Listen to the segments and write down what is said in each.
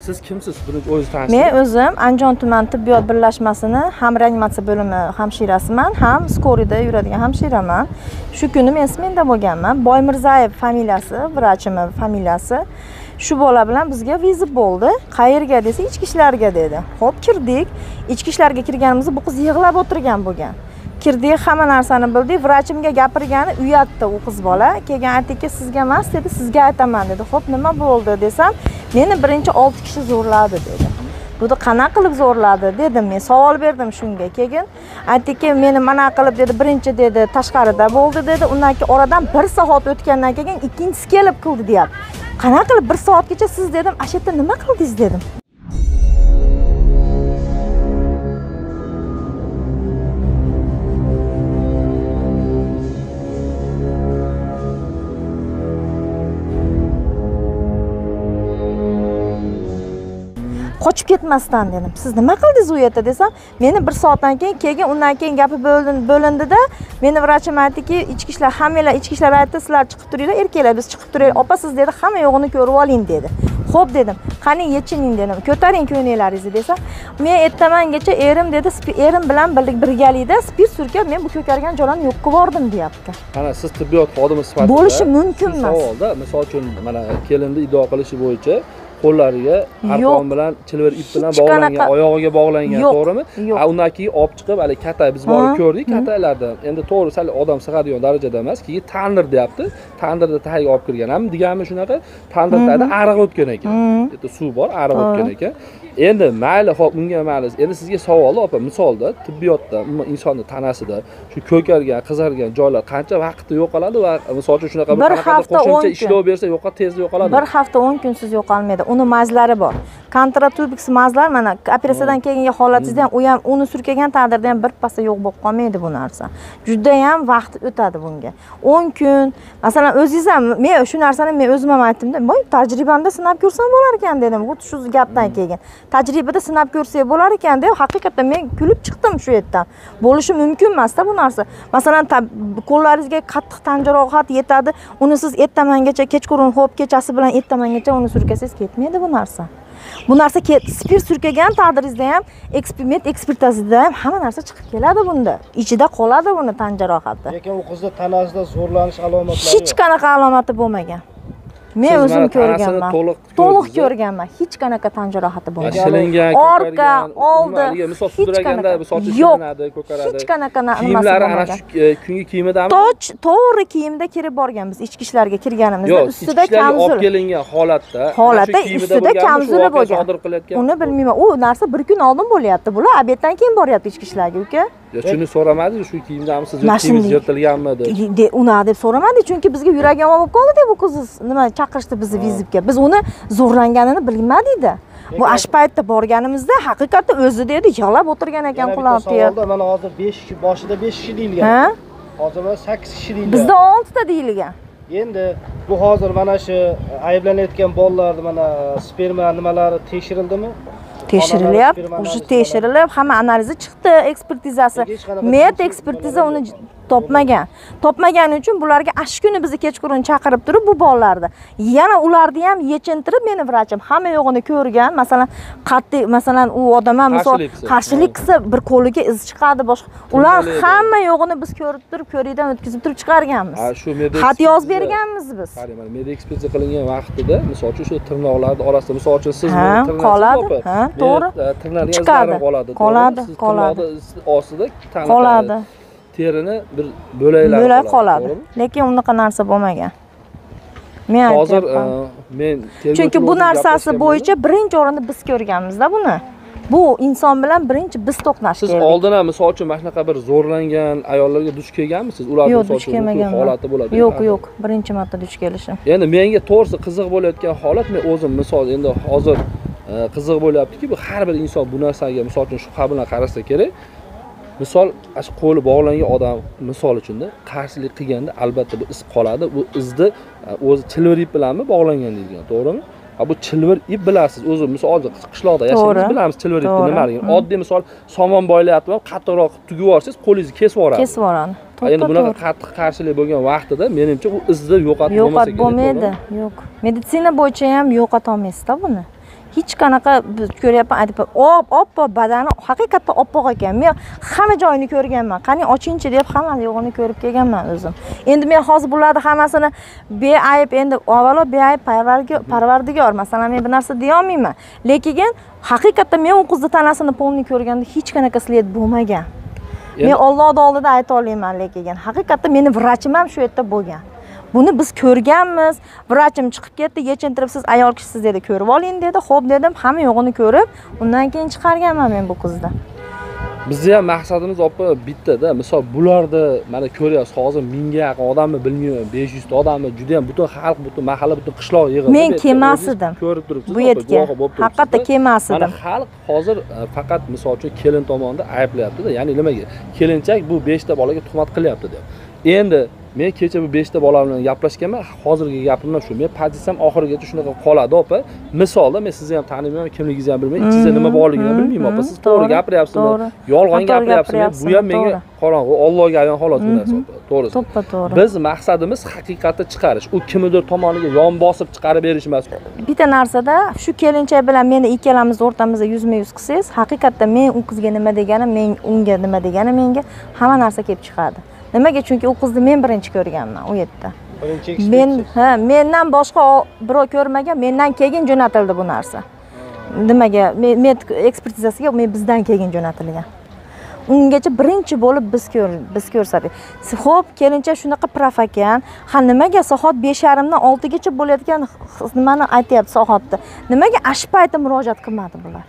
siz kimsiz? Buni o'zingiz tanishtiring. Men o'zim Andijon tuman tibbiyot birlashmasining ham reanimatsiya bo'limi hamshirasiman, ham skorida yuradigan hamshiraman. Shu kuni men smenada bo'lganman. Boymirzayev familiyasi, vrachimning familiyasi. Shu bola bilan bizga vizit bo'ldi. Qayerga desa, ichki ishlarga dedi. Xo'p, kirdik. Ichki ishlarga kirganimizda bu qiz yig'lab o'tirgan bo'lgan. Kirdik, hamma narsani bildik. Vrachimga gapirgani uyatdi u qiz bola. Kelgan aytdiki, sizga emas dedi, sizga aytaman dedi. Xo'p, nima bo'ldi desam, meni birinchi 6 kishi zo'rladi dedi. Buni qanaqa qilib zo'rladi dedim. Men savol berdim shunga. Keyin aytdiki, meni mana qilib dedi, birinchi dedi, tashqarida bo'ldi dedi. Undan keyin oradan 1 soat o'tgandan keyin ikkinchisi kelib qildi deyapti. Qanaqa qilib 1 soatgacha siz dedim, "Ashetta nima qildingiz?" dedim. Qochib ketmasdan dedim. Siz nima qildingiz u yerda desam, meni 1 soatdan keyin undan keyin gapi bo'lindi-da, meni vrachim aytdiki, ichki ishlar hammalar ichki ishlar aytdi, sizlar chiqib turinglar, erkaklar biz chiqib turaylik. Opa siz dedi, hamma yo'g'ini ko'rib oling dedi. Xo'p dedim. Qani yechining dedim. Ko'taring ko'nglingizni desam, men ertamangacha erim dedi, erim bilan birgalikda spirt surkab men bu ko'kargan joylarni yo'q qilib bordim deyapti. Mana siz tibbiyot xodimi sifatida bo'lishi mumkin emas. Savolda, misol uchun mana kelinni iddao qilishi bo'yicha qo'llariga arqon bilan, chilvir ip bilan bog'langan, oyog'iga bog'langan, to'g'rimi? Undan keyin olib chiqib, hali katay biz borib ko'rdik, kataylarda. Endi to'g'ri, sal odam sig'adigan darajada emas, keyin tandir deyapti. Tandirda tagiga olib kirgan. Ham deganmi shunaqa, tandirda ariq o'tgan ekan. Endi suv bor, ariq o'tgan ekan. Endi mayli, xo'p, bunga mayli. Endi sizga savol, opa, misolda tibbiyotda, umuman insonning tanasida shu ko'kargan, qizargan joylar qancha vaqtda yo'qoladi va misol uchun shunaqa bir qo'shimcha ishlov bersa tezda yo'qoladi. 1 hafta 10 kunsiz yo'qolmaydi. Uni mazlari bor. Kontratubix mazlar mana operatsiyadan keyingi holatingizda ham u ham uni surkagan taqdirda ham bir pasda yo'q bo'lib qolmaydi bu narsa. Juda ham vaqt o'tadi bunga. 10 kun, masalan, o'zingiz ham men shu narsani men o'zim ham aytdim-da, "Voy, tajribamda sinab ko'rsam bo'lar ekan" dedim. Xuddi shu gapdan keyin. Tajribada sinab ko'rsak bo'lar ekan deb, haqiqatdan men kulib chiqdim shu yerdan. Bo'lishi mumkin emas-da bu narsa. Masalan, qo'llaringizga qattiq tan jarohat yetadi, uni siz ertamangacha kechqurun xo'p kechasi bilan ertamangacha uni surkasangiz ketmaydi bu narsa. Bu narsa spirt surkagan taqdiringizda ham ekspertizada ham hamma narsa chiqib keladi bunda. Ichida qoladi buni tan jarohati. Lekin u qizda tanasida zo'rlanish alomatlari yo'q. Hech qanaqa alomati bo'lmagan. Men o'zim ko'rganman. To'liq ko'rganman. Hech qanaqa tan jarohati bo'lmagan. Shilingan, orqa, oldi. Misol sudraganda sochi shilinadi, ko'karadi. Hech qanaqa nimasi kiyimlari ana bo'lmagan. shu kungi kiyimidami? To'g'ri kiyimda kirib borganmiz. Ichki ishlarga kirganimizda ustida kamzul. Olib kelingan holatda ustida kamzuli bo'lgan. Uni bilmayman. U narsa bir kun oldin bo'lyapti. Bular obeddan keyin boryapti ichki ishlarga, uka. Shuni so'ramadingiz, shu kiyimdamisiz, kiyingiz yirtilganmi deb. Uni deb so'ramadi, chunki bizga yuragim olib qoldi deb bu qiz nima chaqirishdi bizni vizitga. Biz uni zo'rlanganini bilmadik-da. Bu ash paytda borganimizda haqiqatda o'zi dedi, yig'lab o'tirgan ekan quloqda. Mana hozir 5 kishi, boshida 5 kishi deyilgan. Hozir mana 8 kishi deyilgan. Bizda 6 ta deyilgan. Endi bu hozir mana shu ayblanayotgan bolalarning mana sperma nimalari tekshirildimi? Tekshirilyapti, o'sha tekshirilib, hamma analizi chiqdi, ekspertizasi. Met ekspertiza uni topmagan. Topmagani uchun bularga ash kuni bizni kechqurun chaqirib turib bu bolalarni yana ularni ham yechintirib meni vrachim hamma yo'g'ini ko'rgan. Masalan, qattiq, masalan, u odam ham misol qarshilik qilsa bir qo'liga iz chiqadi boshqa. Ular hamma yo'g'ini biz ko'rib turib, ko'rikdan o'tkazib turib chiqarganmiz. Shu media xat yozib berganmiz biz. Qarang, mana media ekspertiza qilingan vaqtida, misol uchun shu tirnoqlarning orasida, misol uchun siz qoladi, to'g'ri. Tirnoqlar izlari qoladi. Qoladi. Ostida qoladi. Terini bir bo'lak qoladi. Lekin unaqa narsa bo'lmagan. Men hozir men chunki bu narsasi bo'yicha birinchi o'rinda biz ko'rganmiz-da buni. Bu inson bilan birinchi biz to'qnash keldik. Siz oldin ham misol uchun mana shunaqa bir zo'rlangan ayollarga duch kelganmisiz? Ular misol uchun holati bo'ladi. Yo'q, birinchi marta duch kelishim. Endi menga to'g'risi qiziq bo'layotgan holat, men o'zim misol endi hozir qiziq bo'lyaptiki, bu har bir inson bu narsaga misol uchun shubha bilan qarasa kerak. Misol, shu qo'li bog'langan odam misol uchunda qarshilik qilganda albatta bu iz qoladi. Bu izni o'zi chilvir ip bilanmi bog'langan deyilgan, to'g'rimi? Bu chilvir ip bilasiz, o'zi misol qishloqda yashaymiz, bilamiz chilvir ipni nimaligini. Oddiy misol somon boylayapti, qattiqroq tugib yuborsangiz, qo'lingizni kesib yuboradi. Kesib yuboradi. Endi bunaqa qattiq qarshilik bo'lgan vaqtida menimcha u izni yo'qotib bo'lmasa kerak. Yo'qotib bo'lmaydi. Yo'q. Meditsina bo'yicha ham yo'qota olmaysiz-da buni. hech qanaqa biz ko'ryapman aytib oppoq badani haqiqatda oppoq ekan. Men hamma joyini ko'rganman. Qani ochingchi deb hamma yo'g'ini ko'rib kelganman o'zim. Endi men hozir bularni hammasini beayb, endi avvalo beayb Parvardigor. Masalan, men bir narsa deya olmayman. Lekin haqiqatda men u qizni tanasini polni ko'rganda hech qanaqa sled bo'lmagan. Men Allohning oldida ayta olaman, lekin haqiqatda meni vrachim ham shu yerda bo'lgan. Buni biz ko'rganmiz. Vrachim chiqib ketdi, yechintirib siz ayol kishisiz dedi, ko'rib oling dedi. Xo'p dedim, hamma yo'g'ini ko'rib, undan keyin chiqarganman men bu qizni. Bizni ham maqsadimiz opa bittada. Misol bularni mana ko'ryapsiz, hozir 1000 ga yaqin odamni bilmayman, 500 ta odamni juda ham butun xalq, butun mahalla, butun qishloq yig'ildi. Men kelmas edim. Ko'rib turibsiz. Bu yerga haqiqatda kelmas edim. Mana xalq hozir faqat misol uchun kelin tomonidan ayblayapti-da. Ya'ni nimaga? Kelinchak bu 5 ta bolaga tuhmat qilyapti deb. Endi men kecha bu 5 ta bola bilan gaplashganman. Hozirgi gapim shu. Men pozitsiyam oxirigacha shunaqa qoladi, opa. Misolda men sizni ham tanimayman, kimligingizni ham bilmayman, ichingizda nima borligini bilmayman, opa. Siz to'g'ri gapiryapsizmi? Yolg'on gapiryapsizmi? Bu ham menga qorong'u, Allohga ayon xolos bu narsa, opa. To'g'risi. To'g'ri. Biz maqsadimiz haqiqatni chiqarish. U kimnidir tomoniga yon bosib chiqarib berish emas. Bitta narsada shu kelinchak bilan meni ikkalamiz o'rtamizda 100% qilsangiz, haqiqatda men u qizga nima deganim, men unga nima deganim menga hamma narsa kelib chiqadi. Nimaga? Chunki u qizni men birinchi ko'rganman u yerda. Mendan boshqa birov ko'rmagan, mendan keyin jo'natildi bu narsa. Nimaga? Men ekspertizasiga bizdan keyin jo'natilgan. Ungacha birinchi bo'lib biz ko'rsadik. Xo'p, kelincha shunaqa prof ekan. Ha, nimaga soat 5:30 dan 6 gacha bo'layotgan nimani aytayapti soatda? Nimaga ash payti murojaat qilmadi bular?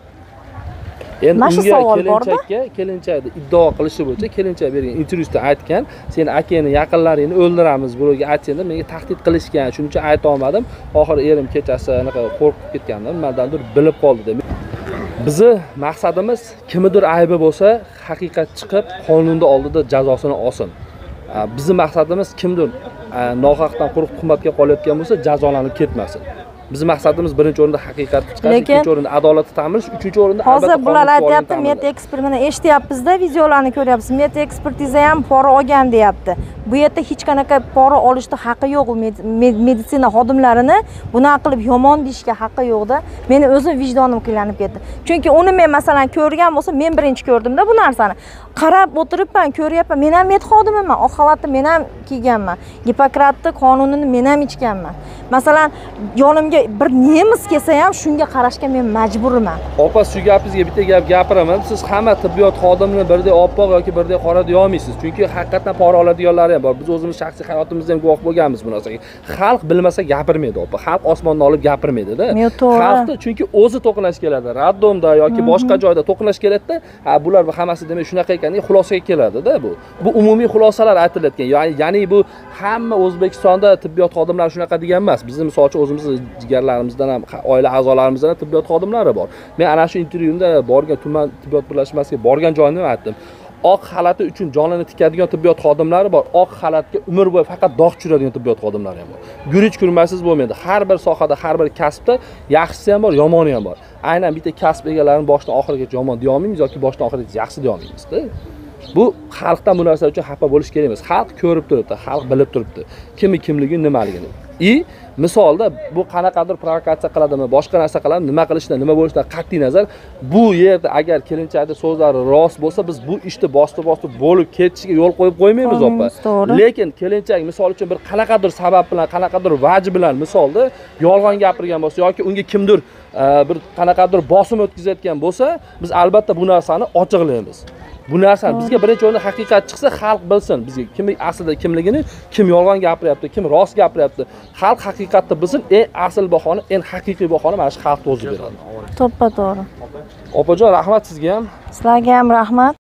Endi unga kelinchakni iddao qilishi bo'yicha kelinchak bergan intervyusida aytgan, "Sen akangni yaqinlaringni o'ldiramiz, birovga aytganda menga tahdid qilishgan, shuning uchun ayta olmadim. Oxiri erim kechasi anaqa qo'rqib ketgandim, nimadandir bilib qoldi" deb. Bizi maqsadimiz kimnidir aybi bo'lsa, haqiqat chiqib, qonunning oldida jazosini olsin. Bizi maqsadimiz kimdir nohaqdan qo'rqib tuhmatga qolayotgan bo'lsa, jazolanib ketmasin. Bizning maqsadimiz birinchi o'rinda haqiqatni chiqarish, ikkinchi o'rinda adolatni ta'minlash, uchinchi o'rinda hozir bular aytayapti, met ekspert mana eshityapmiz-da, videolarni ko'ryapsiz. Met ekspertiza ham pora olgan deyapti. Bu yerda hech qanaqa pora olishda haqqi yo'q. Meditsina xodimlarini bunaqa qilib yomon deyishga haqqi yo'q-da. Meni o'zim vijdonim qiynalib ketdi. Chunki uni men masalan ko'rgan bo'lsa, men birinchi ko'rdim-da bu narsani. Qarab o'tiribman, ko'ryapman. Men ham met xodimiman, oq xalatni men ham kiyganman. Gipokratni qonunini men ham ichganman. Masalan, yonimga bir nemis kelsa ham shunga qarashga men majburman. Opa, shu gapingizga bitta gap gapiraman. Siz hamma tibbiyot xodimini birdek oppoq yoki birdek qora deya olmaysiz. Chunki haqiqatan pora oladiganlar ham bor. Biz o'zimiz shaxsiy hayotimizda ham guvoh bo'lganmiz bu narsaga. Xalq bilmasa gapirmaydi, opa. Xalq osmondan olib gapirmaydi-da. Xalqni chunki o'zi to'qnash keladi. Raddomda yoki boshqa joyda to'qnash keladi-da. Ha, bular hammasi demak shunaqa ekan, xulosaga keladi-da bu. Bu umumiy xulosalar aytilayotgan. Ya'ni bu hamma O'zbekistonda tibbiyot xodimlari shunaqa degan emas. Bizning misolchi o'zimiz jigarlarimizdan ham, oila a'zolarimizdan ham tibbiyot xodimlari bor. Men ana shu intervyumda borgan tuman tibbiyot birlashmasiga borgan joyini aytdim. Oq xalati uchun jonini tikadigan tibbiyot xodimlari bor. Oq xalatga umr bo'yi faqat dog' tushiradigan tibbiyot xodimlari ham bor. Gurich kurmasiz bo'lmaydi. Har bir sohada, har bir kasbda yaxshisi ham bor, yomoni ham bor. Aynan bitta kasb egalarini boshdan oxirigacha yomon deya olmaymiz yoki boshdan oxirigacha yaxshi deya olmaymiz-da. Bu xalqdan bu narsa uchun xafa bo'lish kerak emas. Xalq ko'rib turibdi, xalq bilib turibdi. Kimligini, nimaligini. Misolda bu qanaqadir provokatsiya qiladimi, boshqa narsa qiladimi, nima qilishdan, nima bo'lishidan qat'iy nazar, bu yerda agar kelinchakning so'zlari rost bo'lsa, biz bu ishni bosib bo'lib ketishiga yo'l qo'yib qo'ymaymiz, opa. Lekin kelinchak misol uchun bir qanaqadir sabab bilan, qanaqadir vaj bilan misolda yolg'on gapirgan bo'lsa yoki unga kimdir bir qanaqadir bosim o'tkazayotgan bo'lsa, biz albatta bu narsani ochiqlaymiz. Bu narsa bizga birinchi o'rinda haqiqat chiqsa, xalq bilsin bizga kim aslida kimligini, kim yolg'on gapiryapti, kim rost gapiryapti. Xalq haqiqatni bilsin, eng asl bahoni, eng haqiqiy bahoni mana shu xalq o'zi beradi. To'ppa-to'g'ri. Opajon, rahmat sizga ham. Sizlarga ham rahmat.